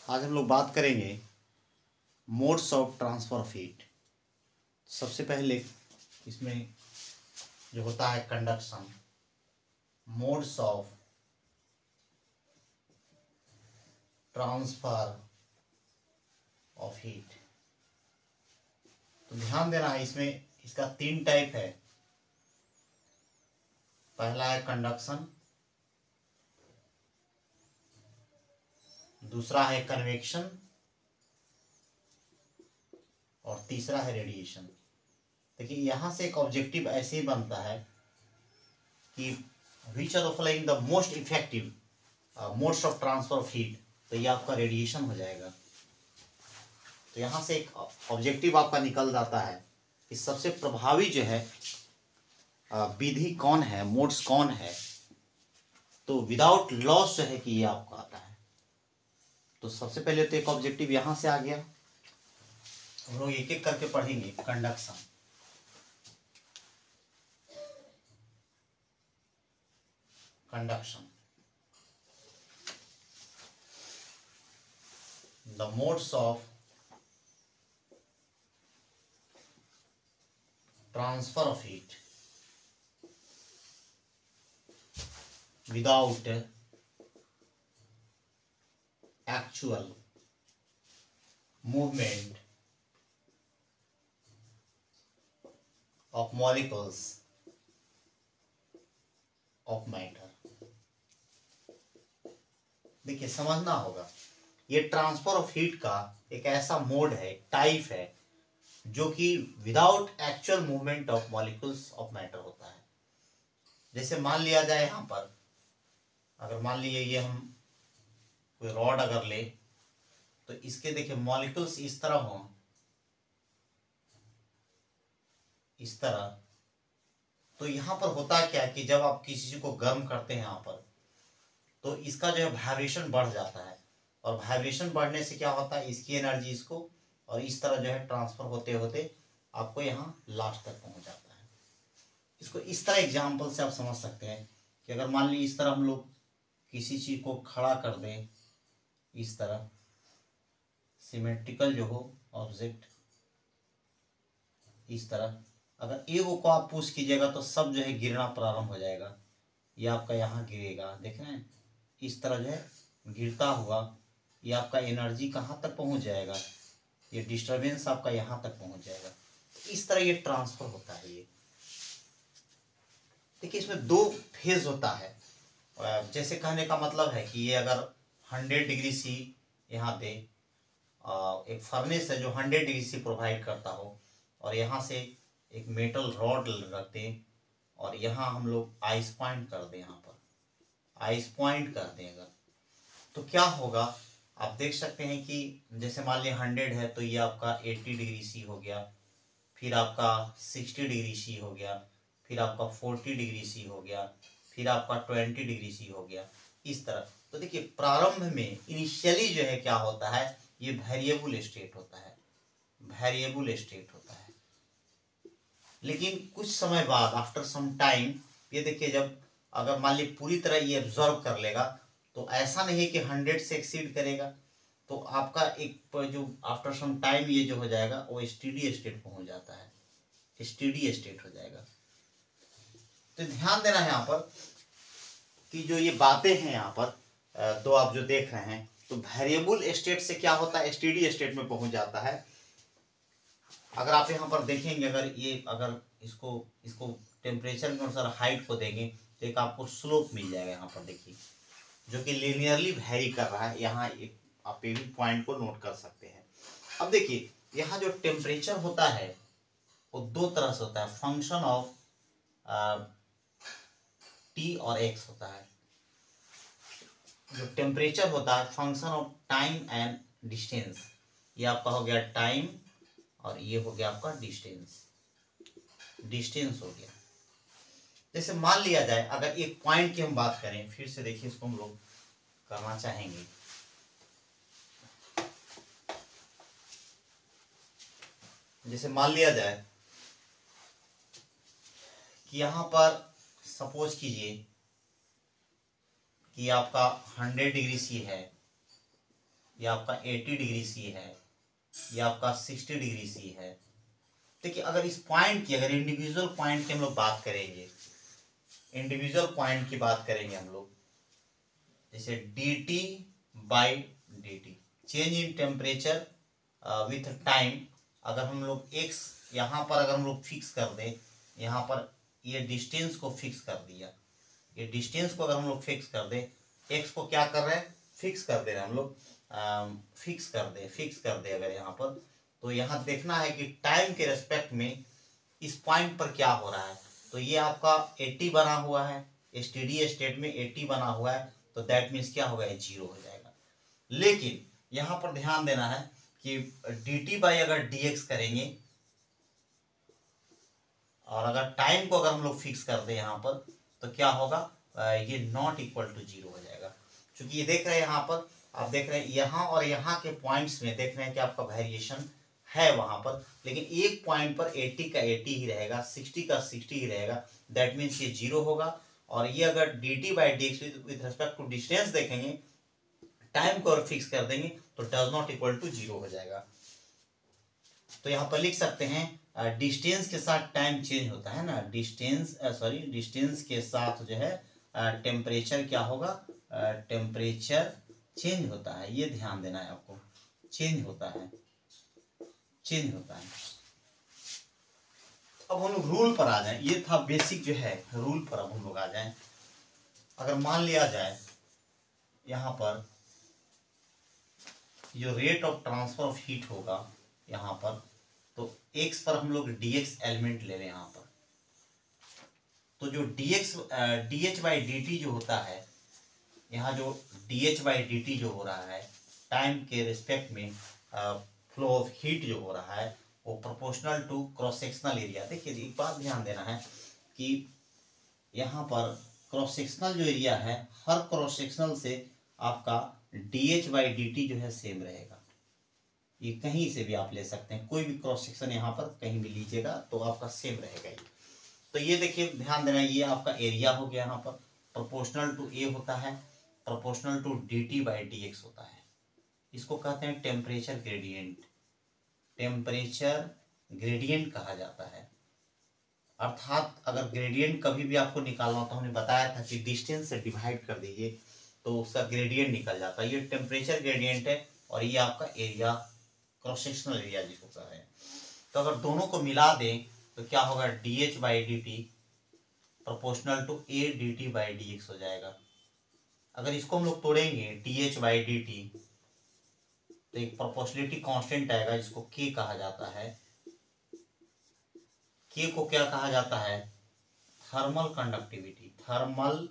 आज हम लोग बात करेंगे modes of transfer of heat. सबसे पहले इसमें जो होता है conduction, modes of transfer of heat. तो ध्यान देना है, इसमें इसका 3 टाइप है। पहला है कंडक्शन, दूसरा है कन्वेक्शन और तीसरा है रेडिएशन। देखिए यहां से एक ऑब्जेक्टिव ऐसे ही बनता है कि which are the following the most effective modes of transfer of heat. तो ये आपका रेडिएशन हो जाएगा। तो यहां से एक ऑब्जेक्टिव आपका निकल जाता है कि सबसे प्रभावी जो है विधि कौन है, मोड्स कौन है। तो विदाउट लॉस जो है कि ये आपको आता है। तो सबसे पहले तो एक ऑब्जेक्टिव यहां से आ गया। हम लोग एक एक करके पढ़ेंगे। Conduction, conduction, the modes of transfer of heat without actual movement of molecules of matter। देखिए समझना होगा, ये ट्रांसफर ऑफ हीट का एक ऐसा मोड है, टाइप है, जो कि without actual movement of molecules of matter होता है। जैसे मान लिया जाए यहां पर, अगर मान लीजिए ये हम कोई रॉड अगर ले, तो इसके देखिए मॉलिक्यूल्स इस तरह हो, इस तरह। तो यहां पर होता क्या है कि जब आप किसी चीज को गर्म करते हैं यहां पर, तो इसका जो है वाइब्रेशन बढ़ जाता है। और वाइब्रेशन बढ़ने से क्या होता है, इसकी एनर्जी इसको और इस तरह जो है ट्रांसफर होते होते आपको यहाँ लास्ट तक पहुंच जाता है। इसको इस तरह एग्जाम्पल से आप समझ सकते हैं कि अगर मान लीजिए इस तरह हम लोग किसी चीज को खड़ा कर दें, इस तरह सिमेट्रिकल जो हो ऑब्जेक्ट, इस तरह अगर एगो को आप पुश कीजिएगा तो सब जो है गिरना प्रारंभ हो जाएगा। ये आपका यहाँ गिरेगा, देख रहे हैं, इस तरह जो है गिरता हुआ ये आपका एनर्जी कहाँ तक पहुँच जाएगा, ये डिस्टरबेंस आपका यहाँ तक पहुँच जाएगा। इस तरह ये ट्रांसफर होता है। ये देखिए इसमें 2 फेज होता है। जैसे कहने का मतलब है कि ये अगर 100 डिग्री सी यहाँ पे एक फर्नेस है जो 100 डिग्री सी प्रोवाइड करता हो, और यहाँ से एक मेटल रॉड रखते हैं और यहाँ हम लोग आइस पॉइंट कर दें, यहाँ पर आइस पॉइंट कर दें अगर, तो क्या होगा आप देख सकते हैं कि जैसे मान लिया 100 है तो ये आपका 80 डिग्री सी हो गया, फिर आपका 60 डिग्री सी हो गया, फिर आपका 40 डिग्री सी हो गया, फिर आपका 20 डिग्री सी हो गया, इस तरह। तो देखिए प्रारंभ में इनिशियली जो है क्या होता है, ये वेरिएबल स्टेट होता है, वेरिएबल स्टेट होता है। लेकिन कुछ समय बाद आफ्टर सम टाइम ये देखिए, जब अगर मान लीजिए पूरी तरह ये एब्जॉर्ब कर लेगा, तो ऐसा नहीं है कि 100 से एक्सीड करेगा, तो आपका एक जो आफ्टर सम टाइम ये जो हो जाएगा वो स्टेडी स्टेट पहुंच जाता है, स्टेडी स्टेट हो जाएगा। तो ध्यान देना है यहाँ पर कि जो ये बातें हैं यहाँ पर तो आप जो देख रहे हैं, तो वेरिएबल स्टेट से क्या होता है, स्टेडी स्टेट में पहुंच जाता है। अगर आप यहाँ पर देखेंगे, अगर इसको टेम्परेचर के अनुसार हाइट को देंगे तो एक आपको स्लोप मिल जाएगा यहाँ पर, देखिए, जो कि लीनियरली वेरी कर रहा है। यहाँ एक आप भी पॉइंट को नोट कर सकते हैं। अब देखिए यहाँ जो टेम्परेचर होता है वो 2 तरह से होता है, फंक्शन ऑफ टी और एक्स होता है। जो टेम्परेचर होता है function of time and distance, ये आपका हो गया टाइम और ये हो गया आपका डिस्टेंस, डिस्टेंस हो गया। जैसे मान लिया जाए अगर एक पॉइंट की हम बात करें, फिर से देखिए इसको हम लोग करना चाहेंगे। जैसे मान लिया जाए कि यहां पर सपोज कीजिए कि आपका 100 डिग्री सी है, ये आपका 80 डिग्री सी है, ये आपका 60 डिग्री सी है। देखिए अगर इस पॉइंट की, अगर इंडिविजुअल पॉइंट की हम लोग बात करेंगे, इंडिविजुअल पॉइंट की बात करेंगे हम लोग, जैसे dt by dt, change in temperature with time, अगर हम लोग x यहाँ पर अगर हम लोग फिक्स कर दें, यहाँ पर ये डिस्टेंस को फिक्स कर दिया, ये डिस्टेंस को अगर हम लोग फिक्स कर दें, x को क्या कर रहे हैं, फिक्स कर दे रहे हैं हम लोग, फिक्स कर दे अगर यहाँ पर, तो यहाँ देखना है कि टाइम के रेस्पेक्ट में इस पॉइंट पर क्या हो रहा है। तो ये आपका 80 बना हुआ है, स्टेडी स्टेट में 80 बना हुआ है, तो दैट मीन्स क्या होगा, ये 0 हो जाएगा। लेकिन यहाँ पर ध्यान देना है कि dt बाई अगर dx करेंगे और अगर टाइम को अगर हम लोग फिक्स कर दें यहाँ पर, तो क्या होगा, ये नॉट इक्वल टू 0 हो जाएगा। क्योंकि ये देख रहे हैं यहाँ पर, आप देख रहे हैं यहाँ और यहाँ के पॉइंट्स में देख रहे हैं कि आपका वेरिएशन है वहां पर, लेकिन एक पॉइंट पर 80 का 80 ही रहेगा, 60 का 60 ही रहेगा, दैट मीन्स ये 0 होगा। और ये अगर dt by D X with respect to distance देखेंगे, टाइम को अगर फिक्स कर देंगे तो डज नॉट इक्वल टू 0 हो जाएगा। तो यहाँ पर लिख सकते हैं डिस्टेंस के साथ टाइम चेंज होता है ना, डिस्टेंस के साथ जो है टेम्परेचर क्या होगा, टेम्परेचर चेंज होता है, ये ध्यान देना है आपको, चेंज होता है। अब हम लोग रूल पर आ जाएं, ये था बेसिक जो है रूल पर, अब हम लोग आ जाएं। अगर मान लिया जाए यहाँ पर जो rate of transfer of heat होगा यहाँ पर, तो x पर हम लोग dx एलिमेंट ले लें यहाँ पर, तो जो dh बाई dt जो होता है, यहाँ जो dh बाई dt जो हो रहा है टाइम के रिस्पेक्ट में फ्लो ऑफ हीट जो हो रहा है, वो proportional to cross sectional area. देखिए एक बात ध्यान देना है कि यहाँ पर क्रॉस सेक्शनल जो एरिया है, हर क्रॉस सेक्शनल से आपका dh बाई dt जो है सेम रहेगा। ये कहीं से भी आप ले सकते हैं, कोई भी क्रॉस सेक्शन यहाँ पर कहीं भी लीजिएगा तो आपका सेम रहेगा। तो ये देखिए ध्यान देना, ये आपका एरिया हो गया, यहाँ पर प्रोपोर्शनल टू ए होता है, proportional to dt by dx होता है। इसको कहते हैं टेम्परेचर ग्रेडियंट, टेम्परेचर ग्रेडियंट कहा जाता है। अर्थात अगर ग्रेडियंट कभी भी आपको निकालना हो तो हमने बताया था कि डिस्टेंस से डिवाइड कर दीजिए तो उसका ग्रेडियंट निकल जाता है। ये टेम्परेचर ग्रेडियंट है और ये आपका एरिया, क्रॉस सेक्शनल एरिया जिसको कह रहे हैं। तो अगर दोनों को मिला दें तो क्या होगा, dh by dt proportional to a dt by dx हो जाएगा। अगर इसको हम लोग तोड़ेंगे dh बाई dt, तो एक प्रोपोर्शनलिटी कांस्टेंट आएगा जिसको k कहा जाता है। k को क्या कहा जाता है, थर्मल कंडक्टिविटी, थर्मल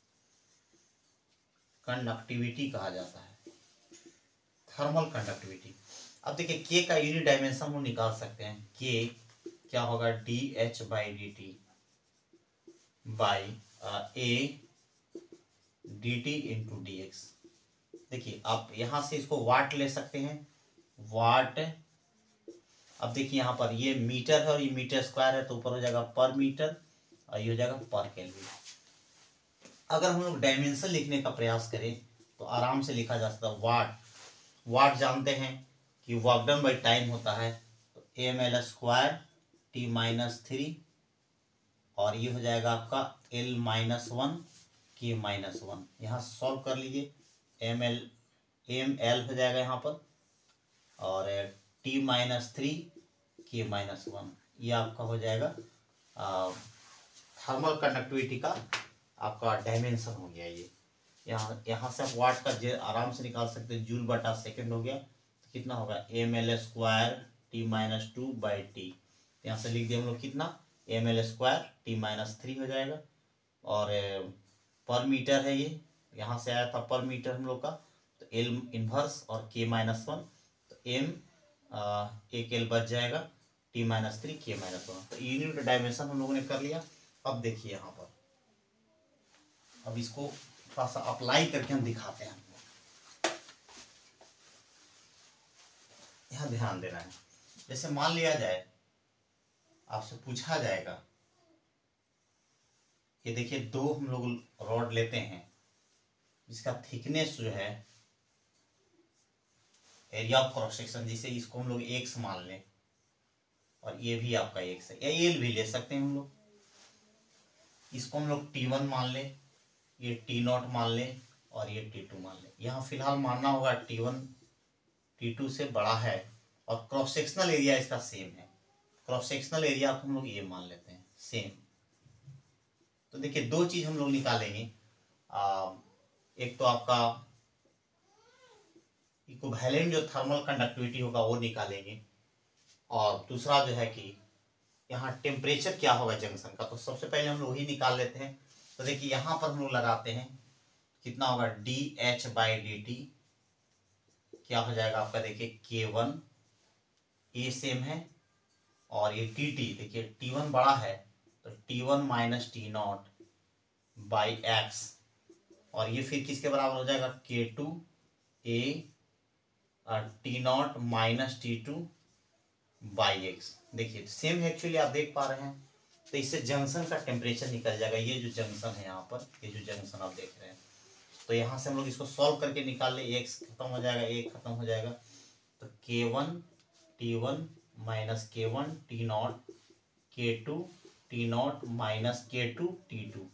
कंडक्टिविटी कहा जाता है, थर्मल कंडक्टिविटी। अब देखिए k का यूनिट डायमेंशन हम निकाल सकते हैं, k क्या होगा, dh by dt by a dt into dx। देखिए आप यहां से इसको वाट ले सकते हैं, वाट। अब देखिए यहाँ पर ये मीटर है और ये मीटर स्क्वायर है, तो ऊपर हो जाएगा पर मीटर और ये हो जाएगा पर केल्विन। अगर हम लोग डायमेंशन लिखने का प्रयास करें तो आराम से लिखा जा सकता है वाट। वाट जानते हैं कि वर्क डन बाई टाइम होता है, तो ml स्क्वायर t-3 और ये हो जाएगा आपका l-1 k-1। यहाँ सॉल्व कर लीजिए, ml हो जाएगा यहाँ पर और t-3 k-1, ये आपका हो जाएगा थर्मल कंडक्टिविटी का आपका डायमेंशन हो गया। ये यहाँ से आप वाट का आराम से निकाल सकते हैं, जूल बटा सेकंड हो गया, तो कितना होगा ml square t-2 by T. यहाँ से लिख दिया हम लोग कितना, ml स्क्वायर t-3 हो जाएगा और पर मीटर है, ये यहाँ से आया था पर मीटर हम लोग का, तो l इनवर्स और k-1, तो m एक l बच जाएगा, t-3 k-1। तो यूनिट डायमेंशन हम लोगों ने कर लिया। अब देखिए यहाँ पर, अब इसको थोड़ा सा अप्लाई करके हम दिखाते हैं। यहाँ ध्यान देना है, जैसे मान लिया जाए आपसे पूछा जाएगा कि देखिए दो हम लोग रॉड लेते हैं जिसका थिकनेस जो है एरिया ऑफ क्रॉस सेक्शन, जिसे इसको हम लोग एक्स मान लें और ये भी आपका एक्स है, या एल भी ले सकते हैं हम लोग। इसको हम लोग T1 मान लें, ये T0 मान लें और ये T2 मान लें। यहाँ फिलहाल मानना होगा T1 T2 से बड़ा है और क्रॉस सेक्शनल एरिया इसका सेम है। क्रॉस सेक्शनल एरिया को हम लोग ये मान लेते हैं सेम। तो देखिए दो चीज हम लोग निकालेंगे, एक तो आपका इक्विवेलेंट जो थर्मल कंडक्टिविटी होगा वो निकालेंगे, और दूसरा जो है कि यहाँ टेम्परेचर क्या होगा जंक्शन का। तो सबसे पहले हम लोग वही निकाल लेते हैं। तो देखिए यहाँ पर हम लोग लगाते हैं, कितना होगा dH/dt, क्या हो जाएगा आपका, देखिए K1 ये सेम है, और ये dt, देखिए T1 बड़ा है तो T1 minus T0 by x, और ये फिर किसके बराबर हो जाएगा K2A T0 minus T2 by x। देखिए सेम है एक्चुअली, आप देख पा रहे हैं। तो इससे जंक्शन का टेम्परेचर निकल जाएगा। ये जो जंक्शन है यहाँ पर, ये जो जंक्शन आप देख रहे हैं, तो यहाँ से हम लोग इसको सॉल्व करके निकाल ले, x खत्म हो जाएगा, एक खत्म हो जाएगा, तो K1 T1 minus K1 T0 K2 T0 minus K2 T2।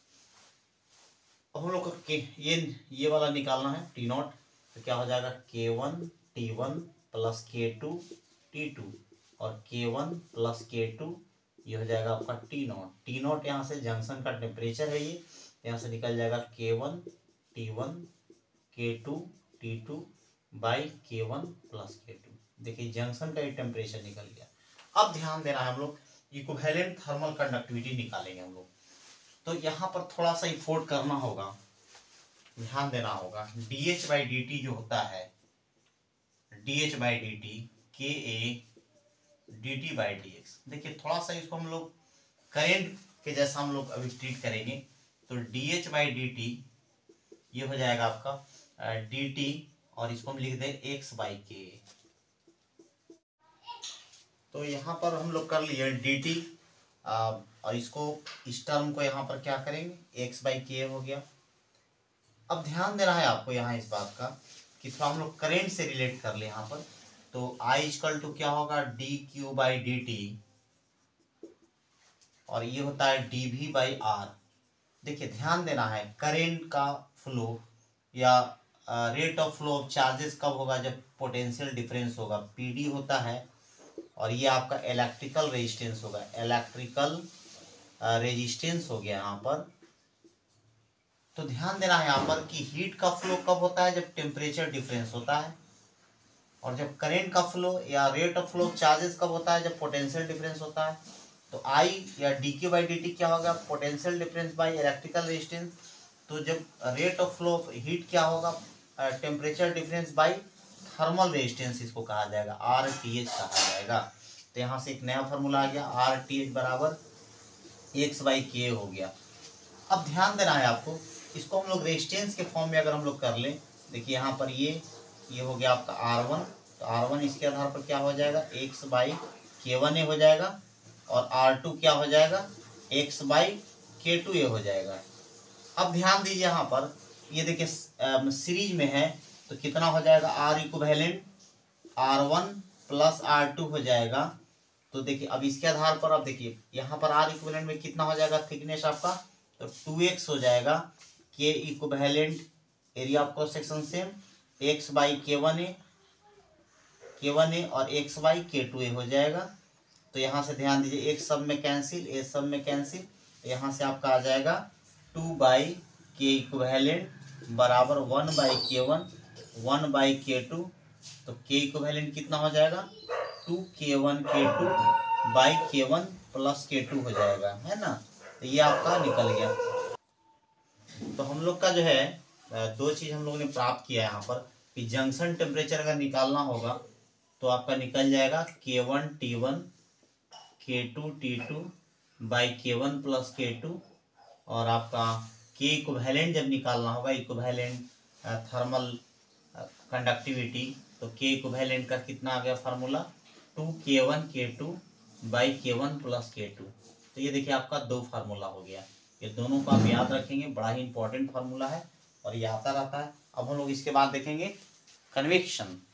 अब हम लोग को ये वाला निकालना है T0, तो क्या हो जाएगा K1 T1 plus K2 T2 और K1 प्लस K2, ये हो जाएगा आपका T0 यहाँ से जंक्शन का टेम्परेचर है, ये यहाँ से निकल जाएगा K1 T1 K2 T2 by K1 plus K2। देखिए जंक्शन का ये टेम्परेचर निकल गया। अब ध्यान देना है, हम लोग इक्विवेलेंट थर्मल कंडक्टिविटी निकालेंगे हम लोग। तो यहाँ पर थोड़ा सा इफोर्ट करना होगा, ध्यान देना होगा। dH/dt जो होता है, dH/dt Ka dt/dx। देखिए थोड़ा सा इसको हम लोग करेंट के जैसा हम लोग अभी ट्रीट करेंगे। तो dH/dt ये हो जाएगा आपका dt, और इसको हम लिख दें x/k। तो यहाँ पर हम लोग कर लिए dt, और इसको इस टर्म को यहाँ पर क्या करेंगे, x/k हो गया। अब ध्यान देना है आपको यहाँ इस बात का कि थोड़ा हम लोग करेंट से रिलेट कर ले यहाँ पर। तो I = क्या होगा dq/dt, और ये होता है dv/r। देखिए ध्यान देना है, करेंट का फ्लो या rate of flow of charges कब होगा, जब पोटेंशियल डिफरेंस होगा, PD होता है, और ये आपका इलेक्ट्रिकल रेजिस्टेंस होगा, इलेक्ट्रिकल रेजिस्टेंस हो गया यहाँ पर। तो ध्यान देना है यहाँ पर कि हीट का फ्लो कब होता है, जब टेम्परेचर डिफरेंस होता है, और जब करंट का फ्लो या rate of flow of charges कब होता है, जब पोटेंशियल डिफरेंस होता है। तो I या dq/dt क्या होगा, potential difference by electrical resistance. तो जब rate of flow of heat क्या होगा, temperature difference by thermal resistance, इसको कहा जाएगा RTH कहा जाएगा। तो यहाँ से एक नया फार्मूला आ गया, RTH बराबर x/k हो गया। अब ध्यान देना है आपको, इसको हम लोग रेजिस्टेंस के फॉर्म में अगर हम लोग कर लें, देखिए यहाँ पर ये हो गया आपका R1, तो R1 इसके आधार पर क्या हो जाएगा, x/k1a हो जाएगा, और R2 क्या हो जाएगा, x/k2a हो जाएगा। अब ध्यान दीजिए यहाँ पर, ये देखिए सीरीज में है, तो कितना हो जाएगा, R equivalent R1 plus R2 हो जाएगा। तो देखिए अब इसके आधार पर, अब देखिए यहाँ पर R इक्विवेलेंट में कितना हो जाएगा थिकनेस आपका, तो 2x हो जाएगा, K equivalent area of cross section same, x/k1a और x/k2a हो जाएगा। तो यहाँ से ध्यान दीजिए, एक सब में कैंसिल, एक सब में कैंसिल, तो यहाँ से आपका आ जाएगा 2/k इक्विवेलेंट बराबर 1/k1 1/k2। तो k इक्विवेलेंट कितना हो जाएगा, 2k1k2/k1 प्लस k2 हो जाएगा, है ना। तो ये आपका निकल गया। तो हम लोग का जो है दो चीज हम लोगों ने प्राप्त किया यहाँ पर कि जंक्शन टेम्परेचर अगर निकालना होगा तो आपका निकल जाएगा K1 T1 K2 T2 by K1 plus K2, और आपका K इक्विवेलेंट जब निकालना होगा, इक्विवेलेंट थर्मल कंडक्टिविटी, तो K इक्विवेलेंट का कितना आ गया formula, 2K1K2 by K1 plus K2। तो ये देखिए आपका दो फार्मूला हो गया। ये दोनों को आप याद रखेंगे, बड़ा ही इंपॉर्टेंट फार्मूला है और ये आता रहता है। अब हम लोग इसके बाद देखेंगे कन्वेक्शन।